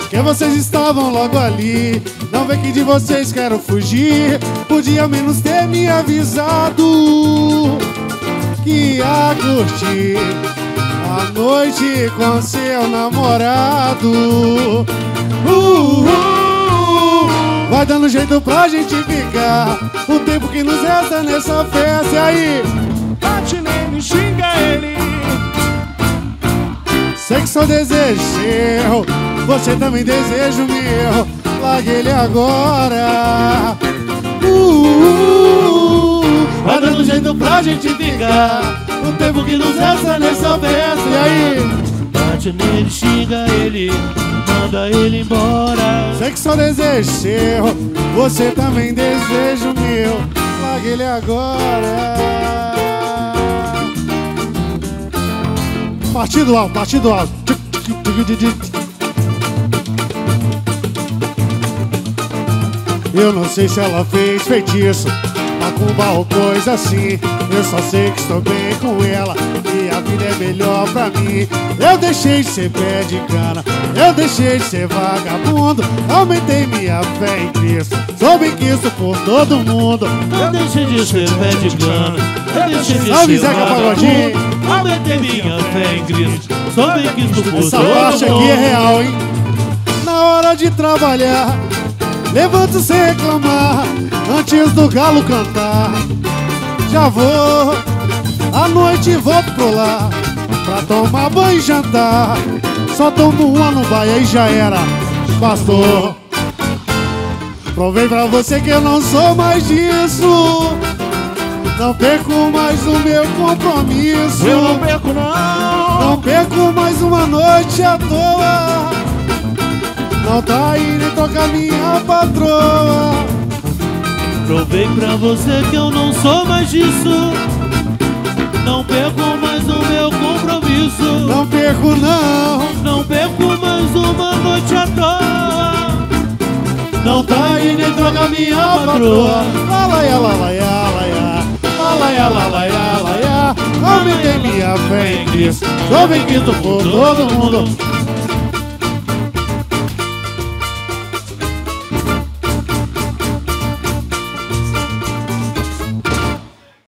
que vocês estavam logo ali. Não vê que de vocês quero fugir. Podia ao menos ter me avisado que ia curtir a noite com seu namorado. Vai dando jeito pra gente ficar o tempo que nos resta nessa festa. E aí? Bate nele, xinga ele. Sei que só desejo seu, você também deseja o meu. Largue ele agora. Vai dando jeito pra gente ficar o tempo que nos resta nessa festa. E aí? Bate nele, xinga ele, manda ele embora. Sei que só desejo seu, você também deseja o meu. Largue ele agora. Partido alto, partido alto. Eu não sei se ela fez feitiço, macumba ou coisa assim. Eu só sei que estou bem com ela e a vida é melhor pra mim. Eu deixei de ser pé de cana, eu deixei de ser vagabundo. Aumentei minha fé em Cristo, sou bem quisto por todo mundo. Eu deixei de ser pé de cana, eu deixei de Salve, ser Zeca Pagodinho. vagabundo. Aumentei minha fé em Cristo, sou bem quisto por Essa todo parte mundo. aqui é real, hein? Na hora de trabalhar, levanto sem reclamar, antes do galo cantar. Já vou, à noite volto pro lar, pra tomar banho e jantar. Só tomo uma no baia e já era, pastor. Provei pra você que eu não sou mais disso. Não perco mais o meu compromisso. Eu não perco não. Não perco mais uma noite à toa. Não tá aí nem toca minha patroa. Provei pra você que eu não sou mais disso. Não perco mais o meu compromisso. Não perco não. Não perco mais uma noite à toa. Não tá aí nem toca minha patroa. Alaiá, lalaiá, alaiá. Alaiá, lalaiá, alaiá. Aumentei minha fé em Cristo, sou bem quinto por todo mundo.